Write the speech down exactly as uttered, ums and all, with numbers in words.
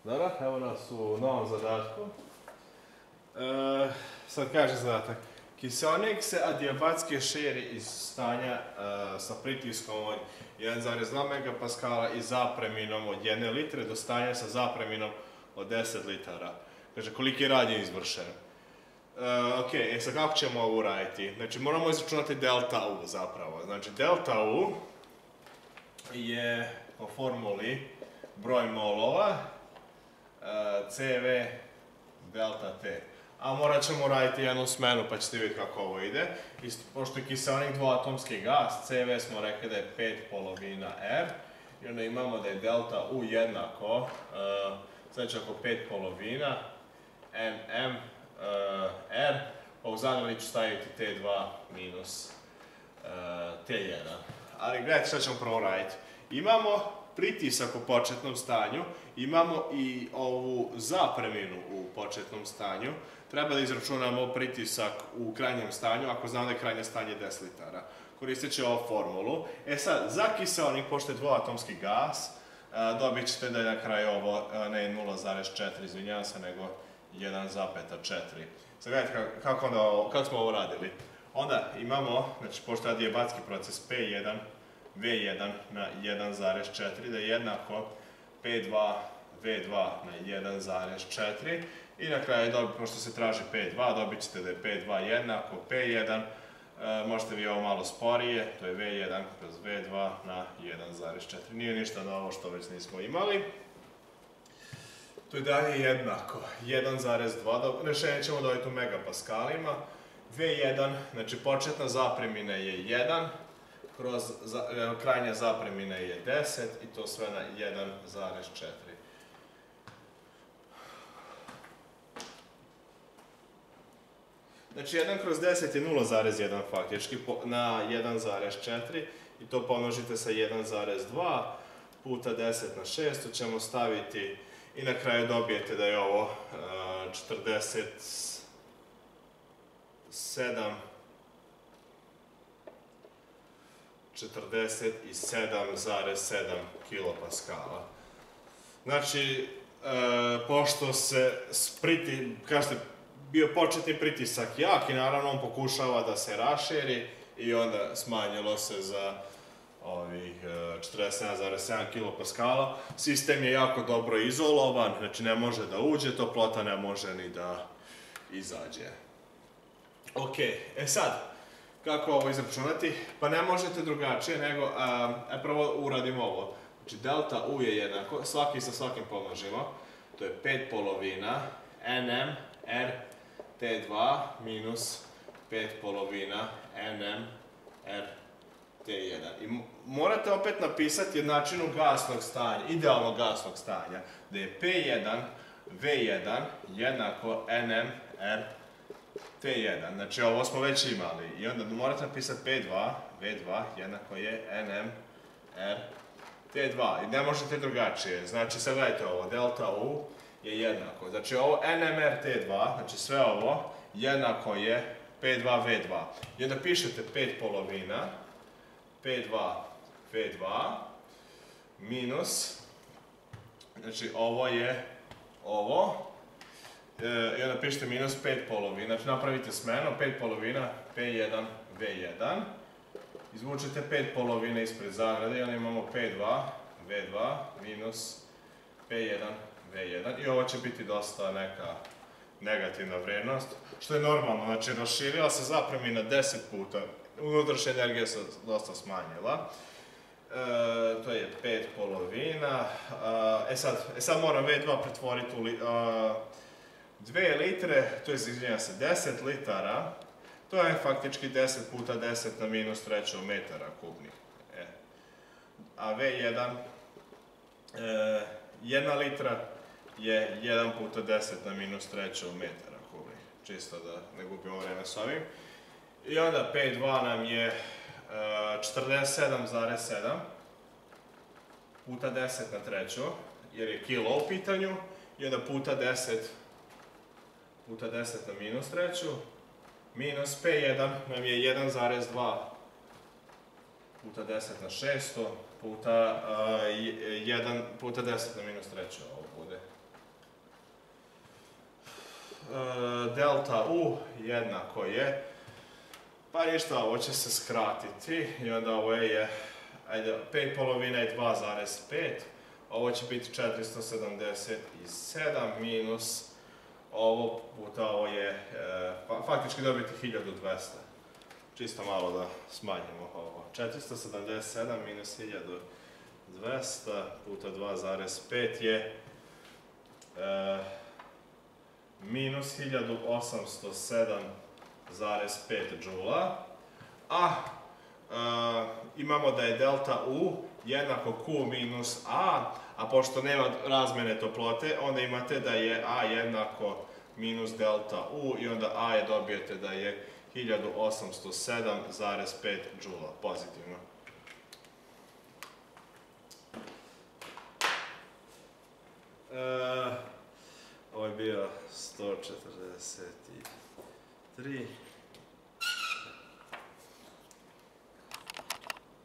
Dobro, evo nas u novom zadatku. E, sad kaže zadatak. Kiseonik se adiabatski širi iz stanja e, sa pritiskom od jedan zarez dva megapaskala i zapreminom od jedne litre do stanja sa zapreminom od deset litara. Kaže, koliki rad je izvršen. E, ok, e sad kako ćemo ovo uraditi? Znači, moramo izračunati delta U zapravo. Znači, delta U je po formuli broj molova C V delta T. A morat ćemo raditi jednu smenu pa ćete vidjeti kako ovo ide. Isto, pošto je kiseonik dvoatomski gas, C V smo rekli da je pet polovina R. I onda imamo da je delta U jednako, uh, znači ako pet polovina, nm uh, R, pa u zagradi ću staviti T dva minus uh, T jedan. Ali gledajte šta ćemo prvo raditi. Imamo pritisak u početnom stanju, imamo i ovu zapreminu u početnom stanju. Treba da izračunamo pritisak u krajnjem stanju, ako znamo da je krajnje stanje deset litara. Koristit će ovu formulu. E sad, za kiseonik, pošto je dvoatomski gas, dobit ćete da je na kraju ovo ne nula zarez četiri, izvinjavam se, nego jedan zarez četiri. Sad gledajte kako, onda, kako smo ovo radili. Onda imamo, znači, pošto je adiabatski proces P jedan, V jedan na jedan zarez četiri, da je jednako P dva V dva na jedan zarez četiri i na kraju, pošto se traži P dva, dobit ćete da je P dva jednako P jedan, e, možete vi ovo malo sporije, to je V jedan kroz V dva na jedan zarez četiri. Nije ništa novo što već nismo imali. To je dalje jednako jedan zarez dva, rešenje ćemo dobiti u megapaskalima. V jedan, znači početna zapremina je jedan, kroz za, krajnja zapremina je deset i to sve na jedan zarez četiri. Znači jedan kroz deset je nula zarez jedan faktički na jedan zarez četiri i to pomnožite sa jedan zarez dva puta deset na šest, to ćemo staviti i na kraju dobijete da je ovo uh, četrdeset sedam četrdeset sedam zarez sedam kilopaskala. Znači, e, pošto se spriti, kažete, bio početni pritisak jak i naravno on pokušava da se raširi i onda smanjilo se za ovih četrdeset sedam zarez sedam kilopaskala. Sistem je jako dobro izolovan, znači ne može da uđe, toplota ne može ni da izađe. Ok, e sad, kako ovo izračunati? Pa ne možete drugačije nego, a, a prvo uradimo ovo. Znači delta U je jednako, svaki sa svakim pomnožimo, to je pet polovina nm R T dva minus pet polovina nm R T jedan. I morate opet napisati jednačinu gasnog stanja, idealnog gasnog stanja, da je P jedan V jedan jednako nm R T jedan. Znači ovo smo već imali i onda morate napisati P dva V dva jednako je nm R T dva i ne možete drugačije. Znači sad gledajte ovo, delta U je jednako. Znači ovo nm R T dva, znači sve ovo jednako je P dva V dva. I onda pišete pet polovina P dva V dva minus, znači ovo je ovo, i onda pišete minus pet polovina, znači napravite smenu, pet polovina P jedan V jedan, izvučete pet polovina ispred zagrade i onda imamo P dva V dva minus P jedan V jedan i ovo će biti dosta neka negativna vrednost, što je normalno, znači raširila se zapremina deset puta, unutrašnja energija se dosta smanjila. E, to je pet polovina, e sad, e sad moram V dva pretvoriti u li, a, dve litre, to je izvinjava se deset litara, to je faktički deset puta deset na minus treću metara kubnih. E. A V jedan, e, jedna litra je jedan puta deset na minus treću metara kubnih. Čisto da ne gubimo vreme s ovim. I onda P dva nam je e, četrdeset sedam zarez sedam puta deset na treću, jer je kilo u pitanju, i onda puta deset puta deset na minus treću, minus P jedan nam je jedan zarez dva puta deset na šesto puta uh, jedan puta deset na minus treću ovo bude. delta U jednako je, pa ništa, ovo će se skratiti i onda ovo je, ajde, pet polovina je dva zarez pet, ovo će biti četiristo sedamdeset sedam minus, ovo puta ovo je, pa, faktički dobiti hiljadu dvesta. Čisto malo da smanjimo ovo. četiristo sedamdeset sedam minus hiljadu dvesta puta dva zarez pet je e, minus hiljadu osamsto sedam zarez pet džula, a e, imamo da je delta U jednako Q minus A, a pošto nema razmene toplote, onda imate da je A jednako minus delta U i onda A je dobijete da je hiljadu osamsto sedam zarez pet džula, pozitivno. E, ovo je bio sto četrdeset tri.